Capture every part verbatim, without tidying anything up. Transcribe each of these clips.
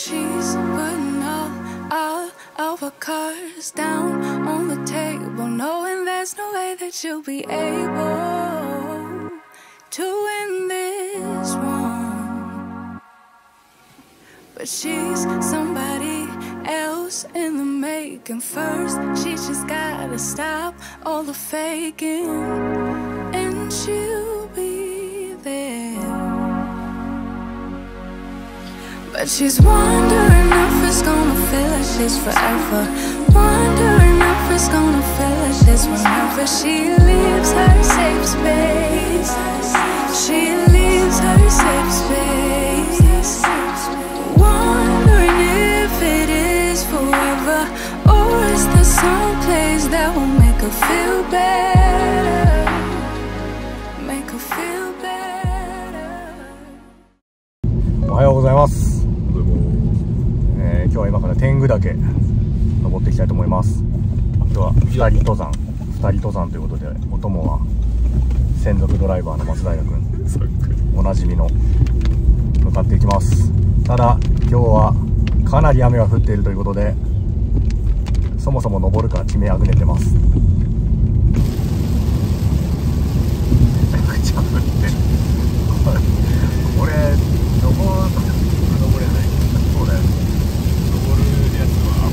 she's putting all, all of her cards down on the table, knowing there's no way that she'll be able to win this one. But she's somebody else in the making. First, she just gotta stop all the faking, and she'll be there. But she's wondering if it's gonna feel like she's forever, wondering if it's gonna feel like she's whenever she leaves her safe space. She leaves her safe space, wondering if it is forever, or is there some place that will make her feel better, make her feel better. おはようございます。えー、今日は今から天狗岳登っていきたいと思います。今日はふたり登山、ふたり登山ということで、お供は専属ドライバーの松平君、おなじみの向かっていきます。ただ今日はかなり雨が降っているということで、そもそも登るか決めあぐねてます。めちゃくちゃ降ってる。これ登る登れない。そうだよね。登るやつは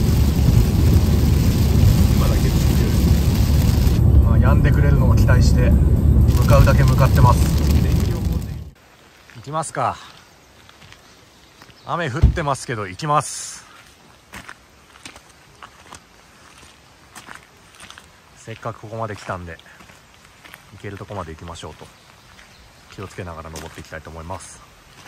まだ結構強い。まあ止んでくれるのを期待して向かうだけ向かってます。行きますか。雨降ってますけど行きます。せっかくここまで来たんで行けるとこまで行きましょうと気をつけながら登っていきたいと思います。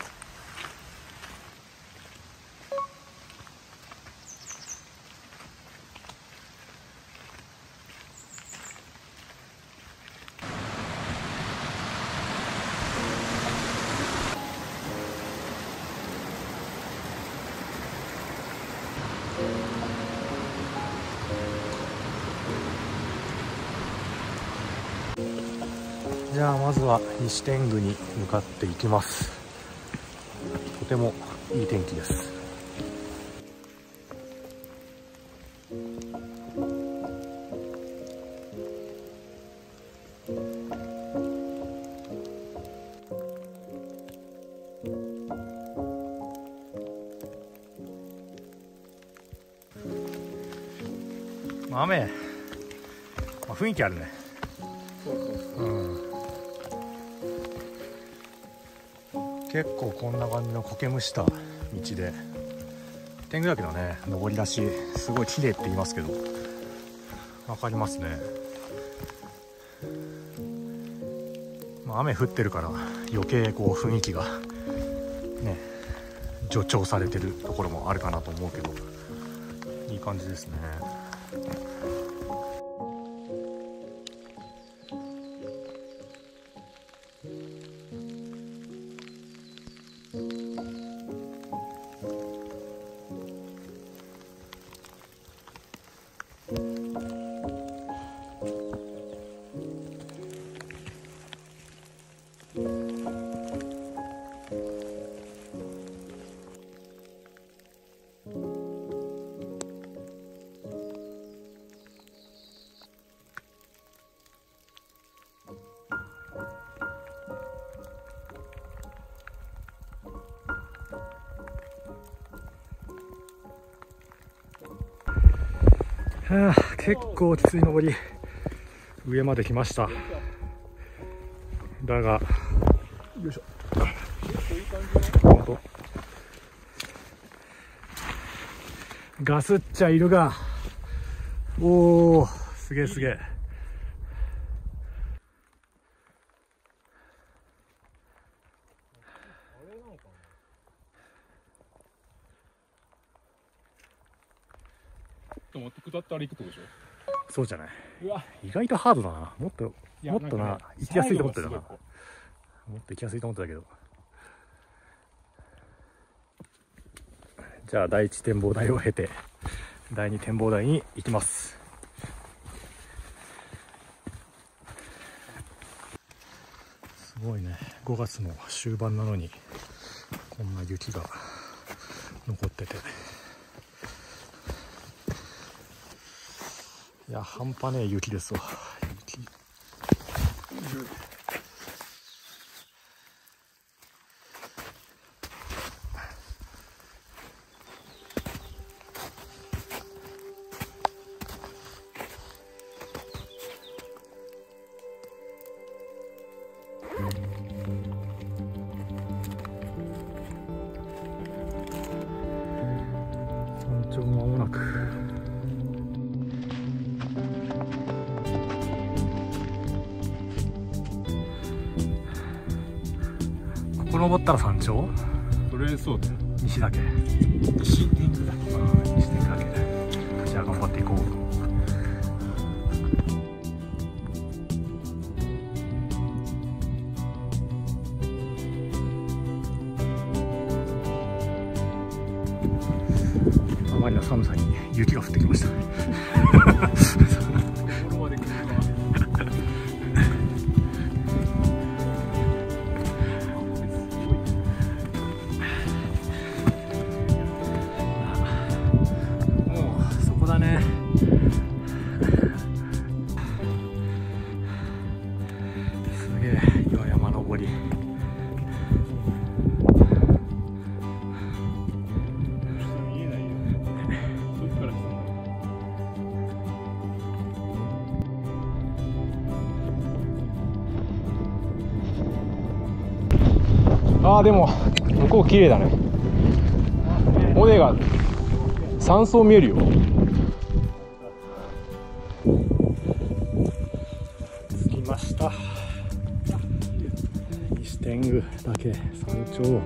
じゃあまずは西天狗に向かっていきます。とてもいい天気です。雨、まあ、雰囲気あるね。結構こんな感じの苔むした道で、天狗岳のね登り出しすごい綺麗って言いますけど分かりますね。まあ、雨降ってるから余計こう雰囲気がね助長されてるところもあるかなと思うけど、いい感じですね。はあ、結構きつい登り上まで来ました。だがよいしょ、本当ガスっちゃいるが、おーすげえすげえ。 もっと下って歩くってことでしょ。 そうじゃない。 うわ意外とハードだな。もっともっとな、 なんかね、 行きやすいと思ってたな。 最後がすもっと行きやすいと思ってたけど。じゃあ第一展望台を経て第二展望台に行きます。すごいね、ごがつの終盤なのにこんな雪が残ってて、いや半端ねえ雪ですわ。雪山頂も間もなく。ここ登ったら山頂？ とりあえずそうだよ。 西岳。 西天狗だ。 西天岳。じゃあ頑張っていこう。あまりの寒さに雪が降ってきました。もうそこだね。すげえ岩山登り。あーでも向こう綺麗だね。尾根が山荘見えるよ。着きました。西天狗岳山頂。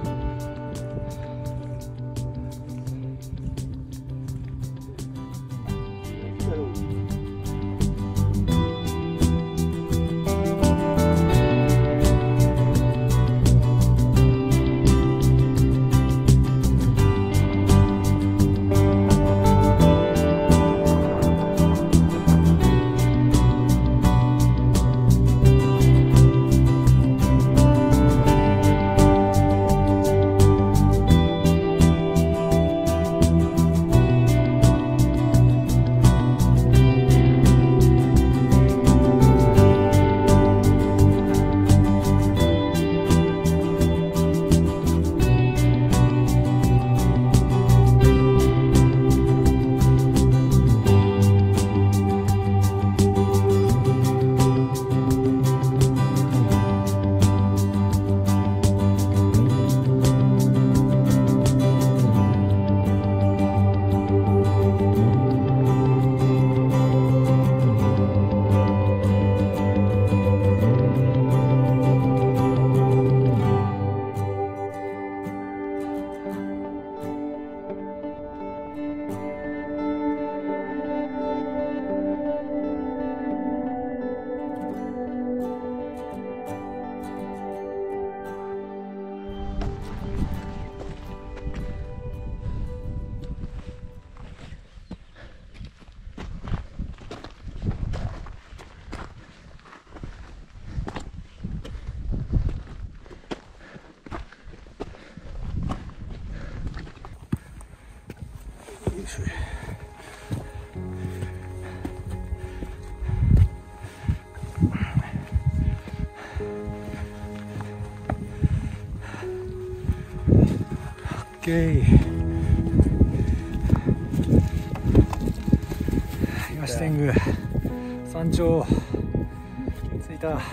東天狗山頂着いた。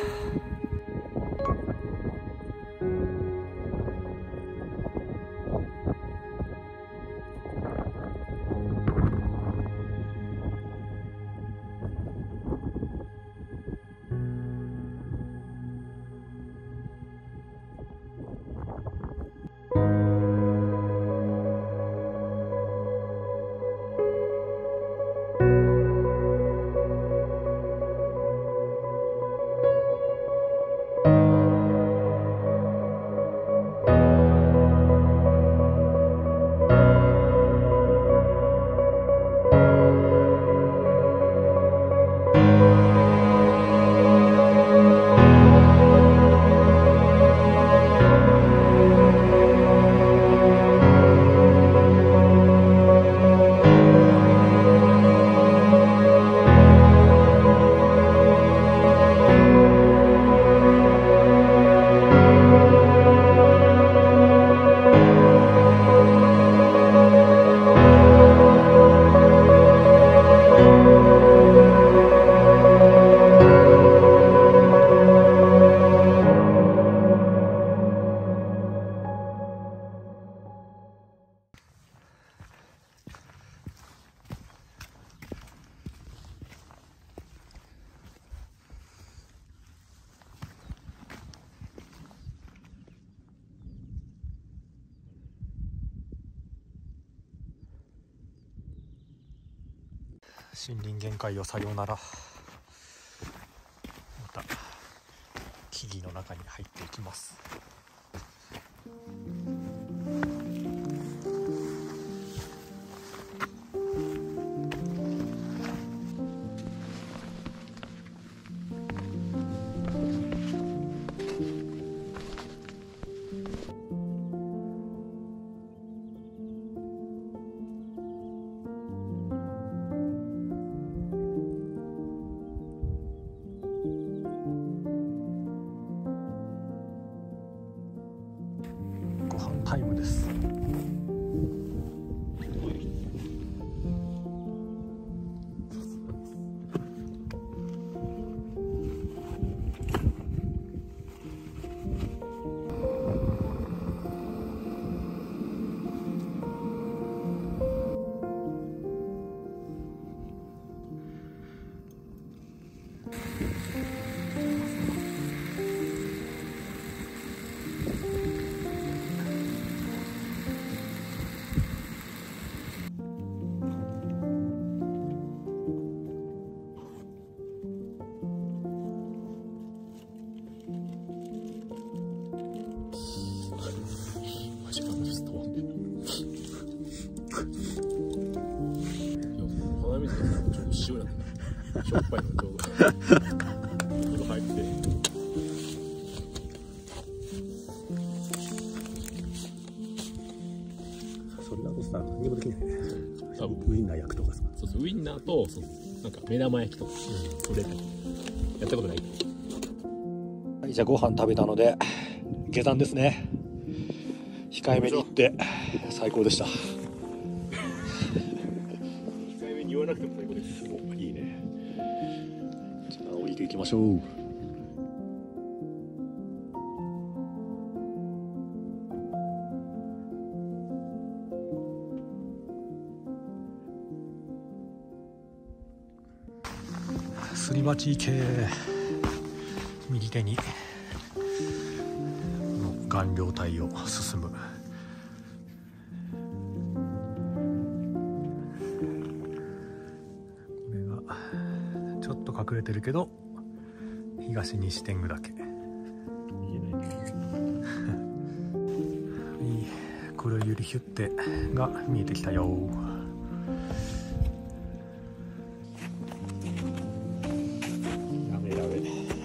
森林限界をさようなら。また木々の中に入っていきます。タイムです。 塩なんだしょっぱいのちょうど風呂入ってそれだとさ何もできないね。 多分ウインナー焼くとかさ。 そうそうウインナーとそのなんか目玉焼きとか、うん、それだけやったことない。 はい、じゃあご飯食べたので下山ですね。控えめに言って最高でした。 控えめに言わなくても最高です。 お、いいね。じゃあ降りていきましょう。すり鉢池、右手に顔料帯を進む。これがちょっと隠れてるけど東西天狗岳。 見えないね。 いい黒百合ヒュッテが見えてきたよ。やべやべ。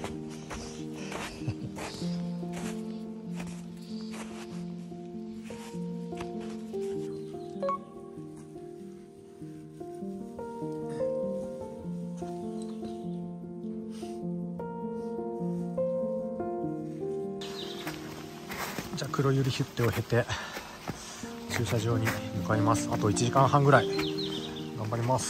じゃあ黒百合ヒュッテを経て駐車場に向かいます。あといちじかんはんぐらい頑張ります。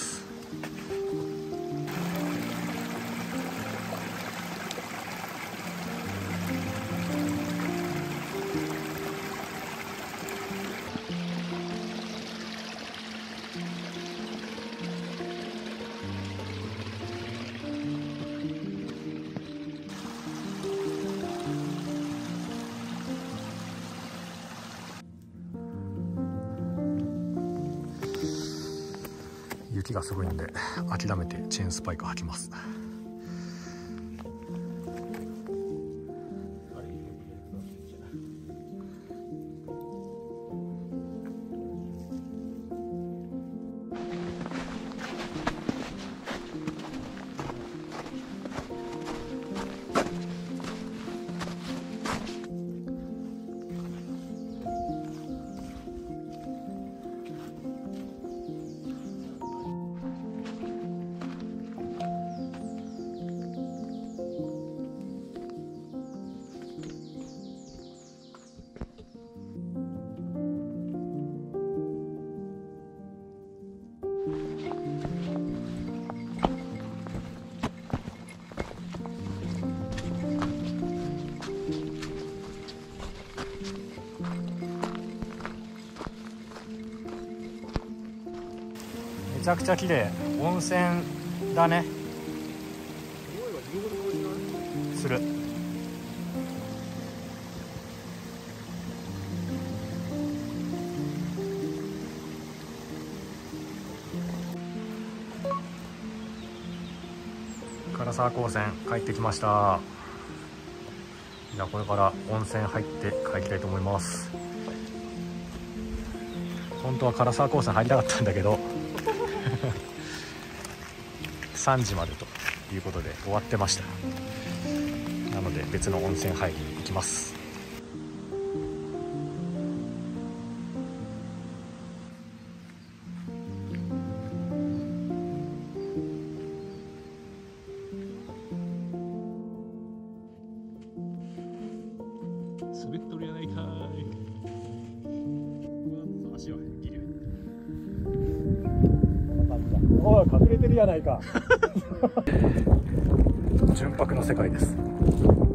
雪がすごいんで諦めてチェーンスパイク履きます。めちゃくちゃ綺麗。温泉だね。する。 唐沢高専帰ってきました。じゃあこれから温泉入って帰りたいと思います。本当は唐沢高専入りたかったんだけどさんじまでということで終わってました。なので別の温泉入りに行きます。 滑っとるやないかーい。足はギリ。 おい、隠れてるやないか純白の世界です。